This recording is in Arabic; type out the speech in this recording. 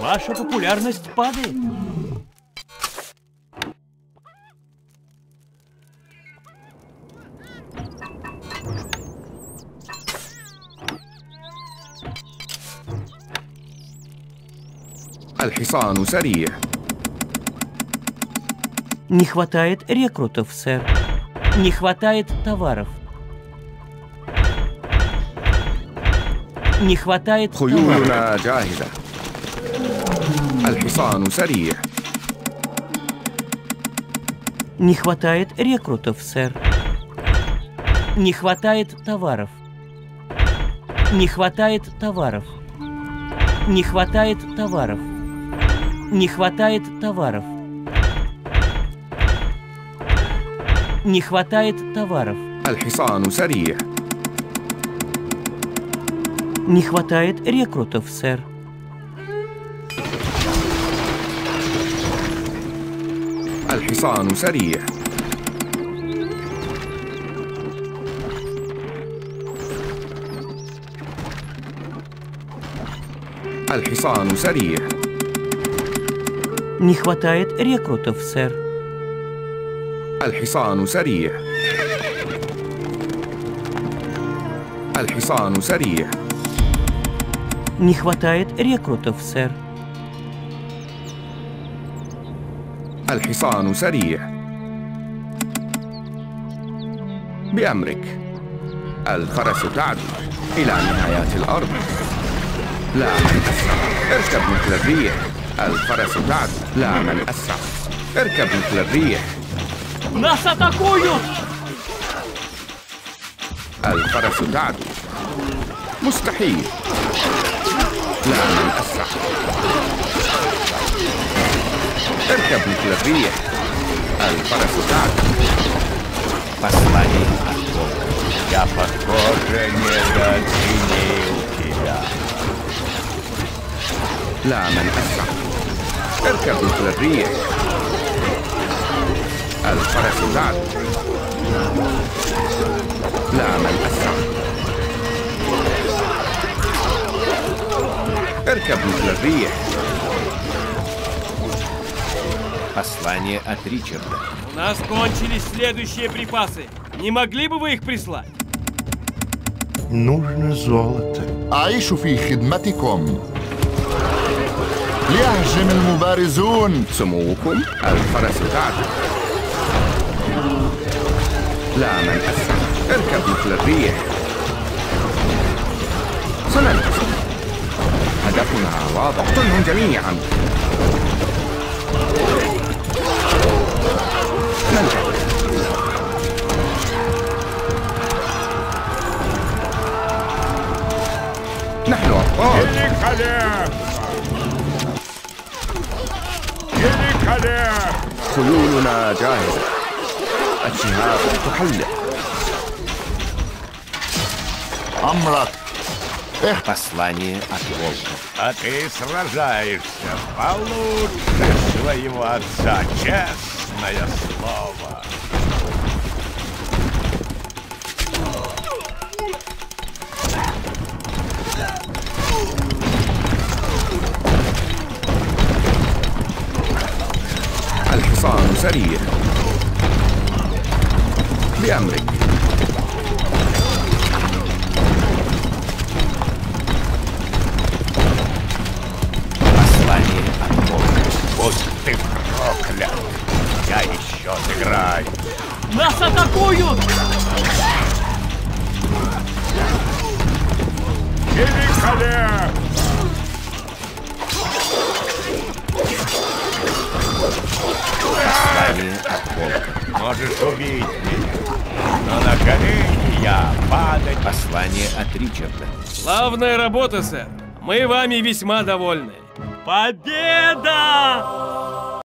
Ваша популярность падает. الحصان سريع. Не хватает рекрутов, сэр. Не хватает товаров. Не хватает товаров. خيولنا جاهزة. الحصان سريع. Не хватает рекрутов, сэр. Не хватает товаров. Не хватает товаров. Не хватает товаров. Не хватает товаров. Не хватает товаров. الحصان سريع. Не хватает рекрутов, сэр. الحصان سريع. الحصان سريع. Не хватает рекрутов, сэр. الحصان سريع. الحصان سريع. Не хватает рекрутов, сэр. الحصان سريع. بأمرك. الفرس تعدو إلى نهايات الأرض. لا من أسرع. اركب مثل الريح. الفرس تعدو. لا من أسرع. اركب مثل الريح. Нас атакуют! الفرس تعدو. مستحيل. لا من أسرع. اركب مثل الريح. الفرس تعدو. Послание от Бога. Я, похоже, недооценил тебя. لا من أسرع. اركب مثل الريح. الفرس تعدو. لا من أسرع. اركب مثل الريح. Послание от Ричарда. У нас кончились следующие припасы. Не могли бы вы их прислать? нужно золото. أعيش في خدمتكم. ليهجم المبارزون. سموكم. الفرس تعدو. لا من أسرع. اركب مثل الريح. سننتصر. هدفنا واضح. اقتلهم جميعا. ننتهي. نحن أبطال. خيولنا جاهزة. الشهاب تحلق. أمرك. Послание от Бога. А ты сражаешься получше своего отца, честное слово. الحصان سريع. بأمرك. Послание от Бога. Будь ты проклят. Я еще сыграю. Нас атакуют! Великолепно! Послание от Бога. Можешь убить меня, но на колени я падать. Послание от Ричарда. Славная работа, сэр. Мы вами весьма довольны. Победа!